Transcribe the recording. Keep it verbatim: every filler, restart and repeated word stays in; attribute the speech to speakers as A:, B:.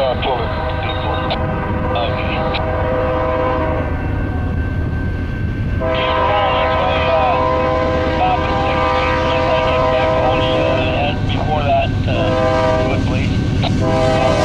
A: start pulling people. Okay. Keep her on this way, uh, stop at sixteenth unless I get back on the, uh, before that, uh, do it please. All right.